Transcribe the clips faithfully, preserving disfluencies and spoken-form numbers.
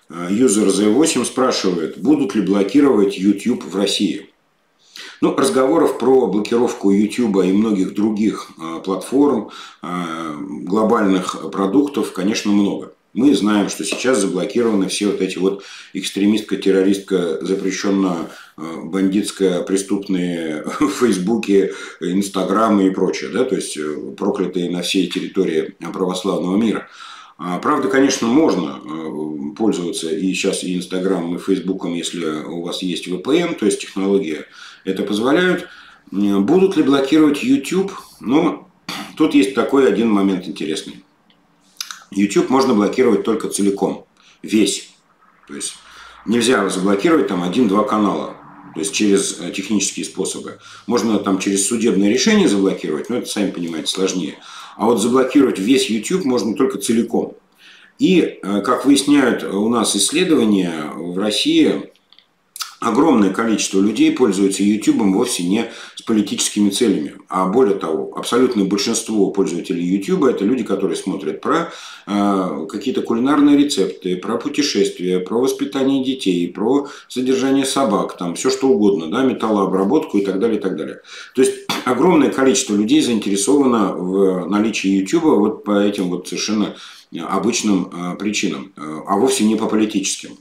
Юзер зэ восемь спрашивает, будут ли блокировать YouTube в России. Ну, разговоров про блокировку YouTube и многих других платформ, глобальных продуктов, конечно, много. Мы знаем, что сейчас заблокированы все вот эти вот экстремистско-террористско запрещенно-бандитско преступные Фейсбуки, Инстаграмы и прочее, да, то есть проклятые на всей территории православного мира. Правда, конечно, можно пользоваться и сейчас и Инстаграмом, и Фейсбуком, если у вас есть вэ пэ эн, то есть технология это позволяют. Будут ли блокировать YouTube? Ну, тут есть такой один момент интересный. YouTube можно блокировать только целиком, весь. То есть нельзя заблокировать там один-два канала, то есть через технические способы. Можно там через судебное решение заблокировать, но это, сами понимаете, сложнее. А вот заблокировать весь YouTube можно только целиком. И, как выясняют у нас исследования, в России огромное количество людей пользуются YouTube вовсе не с политическими целями. А более того, абсолютное большинство пользователей YouTube это люди, которые смотрят про э, какие-то кулинарные рецепты, про путешествия, про воспитание детей, про содержание собак, там все что угодно, да, металлообработку и так далее, и так далее. То есть огромное количество людей заинтересовано в наличии YouTube вот по этим вот совершенно обычным э, причинам, э, а вовсе не по политическим.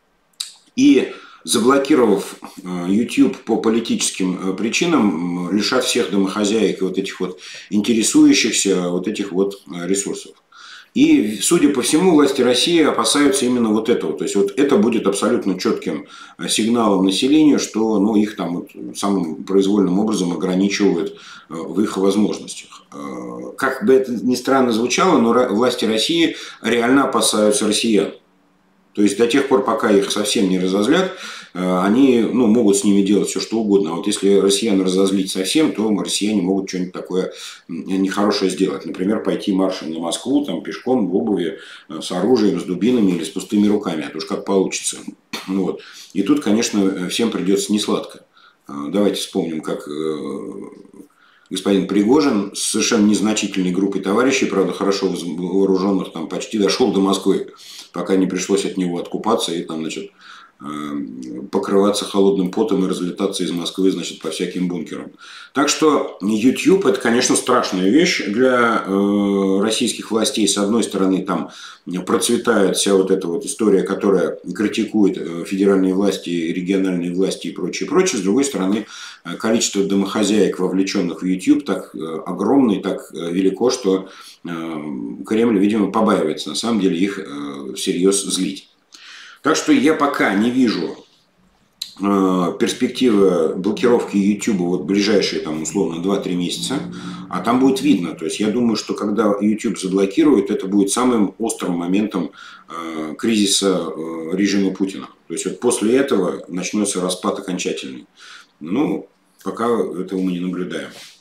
И заблокировав YouTube по политическим причинам, лишат всех домохозяек и вот этих вот интересующихся вот этих вот ресурсов. И, судя по всему, власти России опасаются именно вот этого. То есть вот это будет абсолютно четким сигналом населению, что ну, их там вот самым произвольным образом ограничивают в их возможностях. Как бы это ни странно звучало, но власти России реально опасаются россиян. То есть до тех пор, пока их совсем не разозлят, они ну, могут с ними делать все, что угодно. А вот если россиян разозлить совсем, то россияне могут что-нибудь такое нехорошее сделать. Например, пойти маршем на Москву, там, пешком, в обуви, с оружием, с дубинами или с пустыми руками. Это уж как получится. Вот. И тут, конечно, всем придется несладко. Давайте вспомним, как господин Пригожин с совершенно незначительной группой товарищей, правда, хорошо вооруженных, там почти дошел до Москвы, пока не пришлось от него откупаться и там, значит, покрываться холодным потом и разлетаться из Москвы, значит, по всяким бункерам. Так что YouTube это, конечно, страшная вещь для э, российских властей. С одной стороны, там процветает вся вот эта вот история, которая критикует федеральные власти, региональные власти и прочее, прочее. С другой стороны, количество домохозяек, вовлеченных в YouTube, так огромное, так велико, что э, Кремль, видимо, побаивается на самом деле их э, всерьез злить. Так что я пока не вижу э, перспективы блокировки YouTube вот ближайшие, там, условно, два-три месяца, а там будет видно. То есть я думаю, что когда YouTube заблокируют, это будет самым острым моментом э, кризиса э, режима Путина. То есть вот после этого начнется распад окончательный. Ну, пока этого мы не наблюдаем.